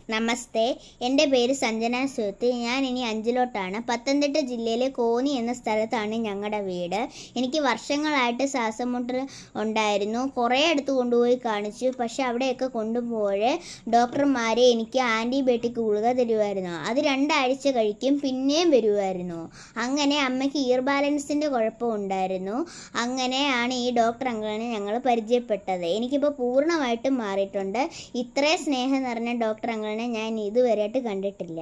നമസ്തേ, എൻ്റെ പേര് സഞ്ജന സുഹൃത്ത്. ഞാൻ ഇനി 5-ലോട്ടാണ്. പത്തനംതിട്ട ജില്ലയിലെ കോന്നി എന്ന സ്ഥലത്താണ് ഞങ്ങളുടെ വീട്. എനിക്ക് വർഷങ്ങളായിട്ട് ശ്വാസം മുട്ടൽ ഉണ്ടായിരുന്നു. കുറേ അടുത്ത് കൊണ്ടുപോയി കാണിച്ചു. പക്ഷെ അവിടെയൊക്കെ കൊണ്ടുപോയ ഡോക്ടർമാർ എനിക്ക് ആൻറ്റിബയോട്ടിക് ഗുളിക തരുമായിരുന്നു. അത് 2 ആഴ്ച കഴിക്കും, പിന്നെയും വരുമായിരുന്നു. അങ്ങനെ അമ്മയ്ക്ക് ഇയർ ബാലൻസിൻ്റെ കുഴപ്പമുണ്ടായിരുന്നു. അങ്ങനെയാണ് ഈ ഡോക്ടർ അങ്കിളിനെ ഞങ്ങൾ പരിചയപ്പെട്ടത്. എനിക്കിപ്പോൾ പൂർണ്ണമായിട്ടും മാറിയിട്ടുണ്ട്. ഇത്രയും സ്നേഹം നിറഞ്ഞ ഡോക്ടർ അങ്കിളിനെ ഞാൻ ഇതുവരെയായിട്ട് കണ്ടിട്ടില്ല.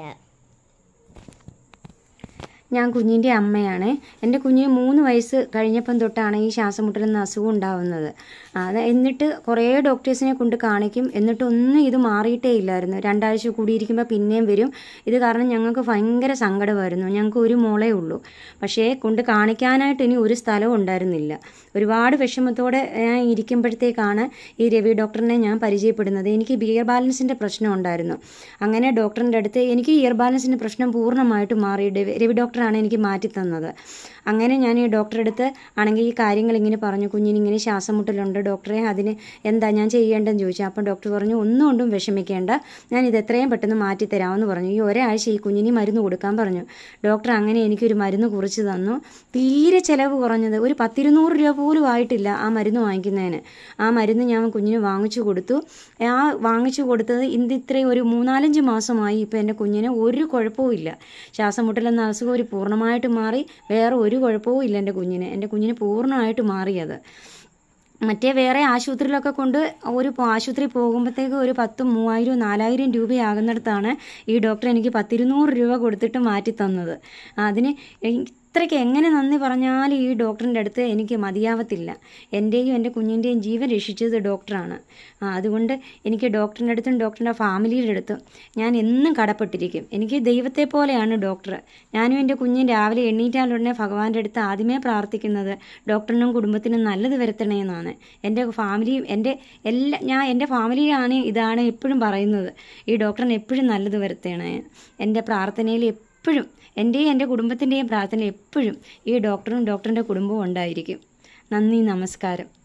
ഞാൻ കുഞ്ഞിൻ്റെ അമ്മയാണ്. എൻ്റെ കുഞ്ഞിന് 3 വയസ്സ് കഴിഞ്ഞപ്പം തൊട്ടാണ് ഈ ശ്വാസം മുട്ടലെന്ന അസുഖം ഉണ്ടാവുന്നത്. എന്നിട്ട് കുറേ ഡോക്ടേഴ്സിനെ കൊണ്ട് കാണിക്കും. എന്നിട്ടൊന്നും ഇത് മാറിയിട്ടേ ഇല്ലായിരുന്നു. 2 ആഴ്ച കൂടിയിരിക്കുമ്പോൾ പിന്നെയും വരും. ഇത് കാരണം ഞങ്ങൾക്ക് ഭയങ്കര സങ്കടമായിരുന്നു. ഞങ്ങൾക്ക് ഒരു മോളേ ഉള്ളൂ. പക്ഷേ കൊണ്ട് കാണിക്കാനായിട്ട് ഇനി ഒരു സ്ഥലവും ഉണ്ടായിരുന്നില്ല. ഒരുപാട് വിഷമത്തോടെ ഞാൻ ഇരിക്കുമ്പോഴത്തേക്കാണ് ഈ രവി ഡോക്ടറിനെ ഞാൻ പരിചയപ്പെടുന്നത്. എനിക്ക് ഇയർ ബാലൻസിൻ്റെ പ്രശ്നം ഉണ്ടായിരുന്നു. അങ്ങനെ ഡോക്ടറിൻ്റെ അടുത്ത് എനിക്ക് ഇയർ ബാലൻസിൻ്റെ പ്രശ്നം പൂർണ്ണമായിട്ട് മാറി. രവി ഡോക്ടറാണ് എനിക്ക് മാറ്റി തന്നത്. അങ്ങനെ ഞാൻ ഈ ഡോക്ടറെ അടുത്ത് ആണെങ്കിൽ ഈ കാര്യങ്ങൾ ഇങ്ങനെ പറഞ്ഞു, കുഞ്ഞിനിങ്ങനെ ശ്വാസം മുട്ടലുണ്ട് ഡോക്ടറെ, അതിന് എന്താ ഞാൻ ചെയ്യേണ്ടതെന്ന് ചോദിച്ചു. അപ്പം ഡോക്ടർ പറഞ്ഞു, ഒന്നും കൊണ്ടും വിഷമിക്കേണ്ട, ഞാൻ ഇത് എത്രയും പെട്ടെന്ന് മാറ്റിത്തരാമെന്ന് പറഞ്ഞു. ഈ ഒരാഴ്ച ഈ കുഞ്ഞിന് മരുന്ന് കൊടുക്കാൻ പറഞ്ഞു. ഡോക്ടർ അങ്ങനെ എനിക്കൊരു മരുന്ന് കുറിച്ച് തന്നു. തീരെ ചിലവ് കുറഞ്ഞത്, ഒരു 10-200 രൂപ പോലും ആയിട്ടില്ല ആ മരുന്ന് വാങ്ങിക്കുന്നതിന്. ആ മരുന്ന് ഞാൻ കുഞ്ഞിന് വാങ്ങിച്ചു കൊടുത്തു. ആ വാങ്ങിച്ചു കൊടുത്തത് ഇത്രയും ഒരു 3-4 മാസമായി. ഇപ്പം എൻ്റെ കുഞ്ഞിന് ഒരു കുഴപ്പവും ഇല്ല. ശ്വാസം മുട്ടലെന്ന അസുഖം ഒരു പൂർണ്ണമായിട്ട് മാറി. വേറെ ഒരു കുഴപ്പവും ഇല്ല എൻ്റെ കുഞ്ഞിന് പൂർണ്ണമായിട്ട് മാറിയത്. മറ്റേ വേറെ ആശുപത്രിയിലൊക്കെ കൊണ്ട് ആശുപത്രി പോകുമ്പോഴത്തേക്ക് ഒരു 10,000, 3,000, 4,000 രൂപയാകുന്നിടത്താണ് ഈ ഡോക്ടർ എനിക്ക് 10-200 രൂപ കൊടുത്തിട്ട് മാറ്റി തന്നത്. അതിന് ഇത്രയ്ക്ക് എങ്ങനെ നന്ദി പറഞ്ഞാലും ഈ ഡോക്ടറിൻ്റെ അടുത്ത് എനിക്ക് മതിയാവത്തില്ല. എൻ്റെയും എൻ്റെ കുഞ്ഞിൻ്റെയും ജീവൻ രക്ഷിച്ചത് ഡോക്ടറാണ്. അതുകൊണ്ട് എനിക്ക് ഡോക്ടറിൻ്റെ അടുത്തും ഡോക്ടറിൻ്റെ ഫാമിലിയുടെ അടുത്തും ഞാൻ എന്നും കടപ്പെട്ടിരിക്കും. എനിക്ക് ദൈവത്തെ പോലെയാണ് ഡോക്ടർ. ഞാനും എൻ്റെ കുഞ്ഞും രാവിലെ എണ്ണീറ്റാലുടനെ ഭഗവാന്റെ അടുത്ത് ആദ്യമേ പ്രാർത്ഥിക്കുന്നത് ഡോക്ടറിനും കുടുംബത്തിനും നല്ലത് വരുത്തണേ എന്നാണ്. എൻ്റെ ഫാമിലിയും എൻ്റെ ഫാമിലിയാണ് ഇതാണ് എപ്പോഴും പറയുന്നത്, ഈ ഡോക്ടറിന് എപ്പോഴും നല്ലത് വരുത്തണേ. എൻ്റെ പ്രാർത്ഥനയിൽ എപ്പോഴും എൻ്റെയും എൻ്റെ കുടുംബത്തിൻ്റെയും പ്രാർത്ഥന എപ്പോഴും ഈ ഡോക്ടറും ഡോക്ടറിൻ്റെ കുടുംബവും ഉണ്ടായിരിക്കും. നന്ദി, നമസ്കാരം.